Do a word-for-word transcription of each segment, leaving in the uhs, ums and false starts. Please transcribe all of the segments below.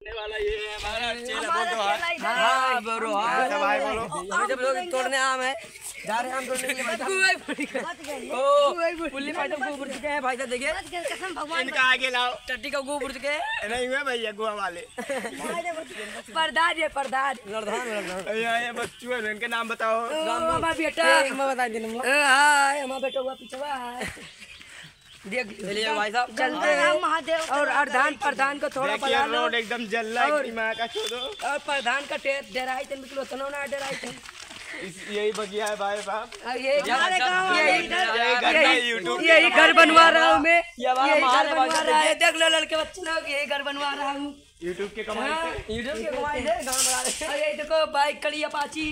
वाला ये है हमारा चेला बोलो हां बोलो हां भाई बोलो अभी जब लोग तोड़ने आम है जा रहे हैं हम तोड़ने के लिए ओ पुल्ली फाइटर को उड़ चुके हैं भाई साहब देखिए कसम भगवान इनका आगे लाओ टट्टी का गो उड़ चुके हैं नहीं हुए भैया गोवा वाले प्रधान ये प्रधान लड़धान लड़धान ये बच्चू है इनके नाम बताओ हमारा बेटा मैं बता दिन हाय हमारा बेटा हुआ पिछवा देख चलिए भाई साहब चलते हैं महादेव और प्रधान प्रधान को थोड़ा बना लो रोड एकदम जल रहा है माँ का छोड़ो और प्रधान का डेराई थे निकलो तनो ना डेराई थे यही बगिया है भाई साहब ये हमारे गांव यही यही घर बनवा रहा हूँ मैं ये हमारा यही माल घर है बनवा भाई रहा है देख लो लड़के बच्चे लोग यही घर बनवा रहा हूँ यूट्यूब के कमाई से यूट्यूब के कमाई से गांव बना रहे और ये देखो बाइक खड़ी अपाची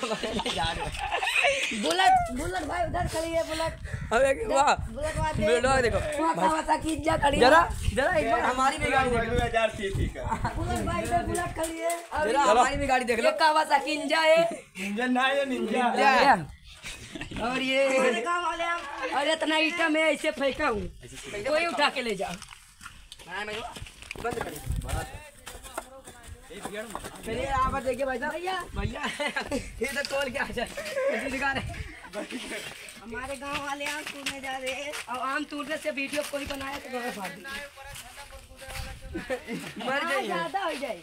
बुलेट बुलेट भाई उधर खड़ी है बुलेट अबे वाह बुलेट वाला बेड़ो देखो की इज्जा खड़ी है जरा जरा एक बार हमारी भी गाड़ी देख लो हजार सीसी का बुलेट बाइक पे बुलेट खड़ी है और जरा हमारी भी गाड़ी देख लो ये कावासाकी इंजा है इंजन ना है निंजा और ये और इतना ईटा मैं ऐसे फेंका हूँ कोई उठा के ले जाओ बंद करिए चलिए आप देखिए भाई साहब भैया भैया ये तो तोल के आ जाए दिखा रहे हमारे गांव वाले आम तोड़ने जा रहे हैं और आम तोड़ने से वीडियो कोई बनाया तो गए फाड़ मर गई ज्यादा हो जाए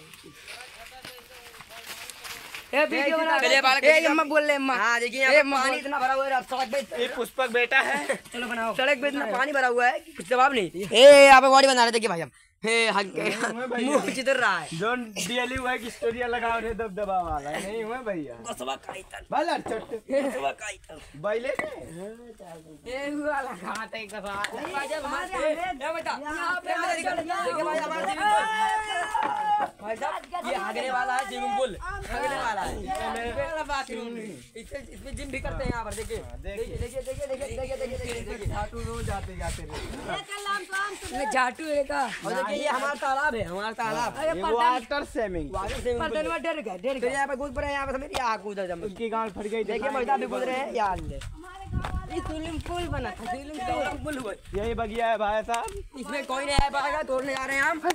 ये वीडियो बना चलिए बालक ए अम्मा बोल ले अम्मा हां देखिए यहाँ पे पानी इतना भरा हुआ है सड़क पे ये पुष्पक बेटा है चलो बनाओ सड़क पे इतना पानी भरा हुआ है कुछ जवाब नहीं ए यहाँ पे गाड़ी बना रहे देखिए भाई हम हे मुंह चितर रहा है जो डीएलयू है कि स्टोरिया लगाओ रे दबदबा वाला नहीं हुआ भैया बसवा काइतन बाला चट बसवा काइतन बैले ये वाला खाते का भाई साहब हमारे ए बेटा देखिए भाई हमारे भाई साहब ये आगने वाला है स्विमिंग पूल आगने वाला है मेरे वाला बाथरूम इससे इसमें जिम भी करते हैं यहाँ पर देखिए देखिए देखिए देखिए देखिए देखिए देखिए देखिए झाटू रोज जाते जाते ये झाटू है का और देखिए ये हमारा तालाब है हमारा तालाब अरे ये water swimming water swimming pool प्रधान में डर गए डर फिर गए यहाँ पे कूद पड़े यहाँ पे मेरी आँख कूद जम उनकी गांड फट गई देखिए मर्दा भी कूद रहे हैं यार ये स्विमिंग पूल बना था स्विमिंग पूल पुल हुआ यही बगिया है भाई साहब इसमें कोई नहीं आ पाएगा तोड़ने जा रहे हैं हम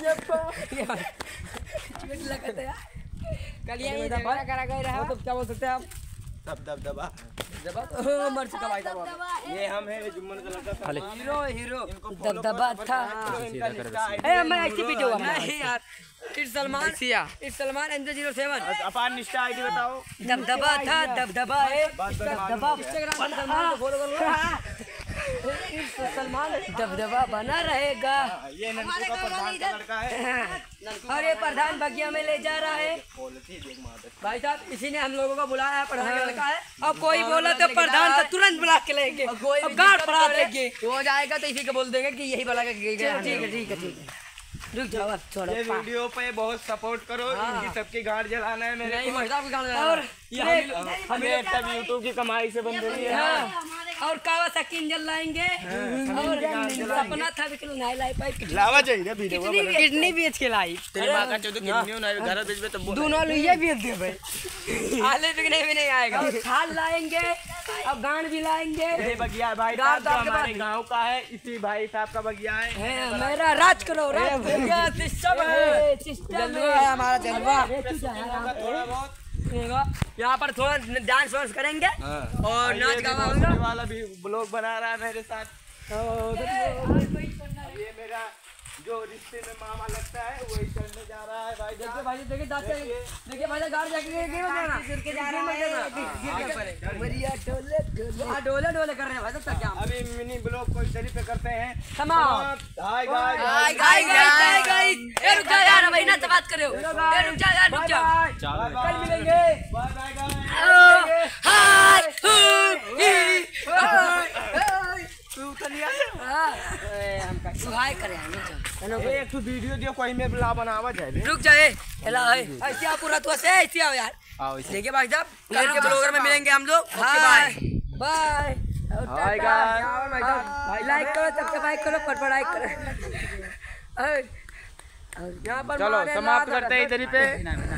चोट लगता है कल ये झगड़ा करा गए रहा तो क्या बोल सकते हैं आप दब दब दबा जब तो मर चुका भाई साहब ये हम है जुम्मन का लड़का था हीरो हीरो दबदबा था ए मैं ऐसी वीडियो बना नहीं यार it's Salman it's Salman N zero seven अपार निष्ठा आईडी बताओ दबदबा था दबदबा है दबदबा इंस्टाग्राम पर सलमान को फॉलो करो सलमान दबदबा बना रहेगा ये नंदू का प्रधान का लड़का है और ये प्रधान बगिया में ले जा रहा है भाई साहब इसी ने हम लोगों को बुलाया है प्रधान का लड़का है और कोई बोला तो प्रधान को तुरंत बुला के लेंगे और गाड़ पड़ा देंगे वो जाएगा तो इसी को बोल देंगे कि यही वाला ठीक है ठीक है ठीक है रुक जाओ अब थोड़ा ये वीडियो पे बहुत सपोर्ट करो इनकी सबकी गांड जलाना है मेरे नहीं मर्दा भी गाना और हमें तब यूट्यूब की कमाई से बन रही है हाँ, और कावासाकी इंजन लाएंगे और सपना था लेकिन नहीं लाई पाई लावा चाहिए वीडियो कितनी कितनी बेच के लाई तेरी मां का चौदह कितनी ना घर बेच में तो दोनों लुइया बेच दे भाई आले बिकने भी नहीं आएगा और थाल लाएंगे और गांड भी लाएंगे ये बगिया भाई साहब जो हमारे गांव का है इसी भाई साहब का बगिया है है मेरा राज करो राज सिस्टम है सिस्टम है हमारा जलवा थोड़ा बहुत यहाँ पर थोड़ा डांस वांस करेंगे और नाच गाना होगा होगा वाला भी ब्लॉग बना रहा है मेरे साथ ये मेरा जो रिश्ते में मामा लगता है वही चलने जा रहा है भाई देखिए भाई देखिए जाते देखिए भाई गाड़ी जाके गिर जाना गिर के जा रहा है बढ़िया डोले हां डोले डोले कर रहे हैं भाई सब क्या अभी मिनी ब्लॉग को इधर पे करते हैं समाप्त hi guys hi guys hi guys ए रुक जा यार भाई ना से बात करो ए रुक जा यार रुक जा कल मिलेंगे बाय बाय गाइस हाय तू तनिया सुहाय करे हम एक तो वीडियो दियो कोई में बुला बनावा जाए रुक जा ए एला है ऐसे आ पूरा तो ऐसे ऐसे आओ यार आओ इसे देखिए भाई साहब कल के ब्लॉगर में मिलेंगे हम लोग okay bye bye bye hi guys भाई लाइक करो सब्सक्राइब करो फटफटाइक करो यहाँ पर चलो समाप्त करते हैं इधर ही पे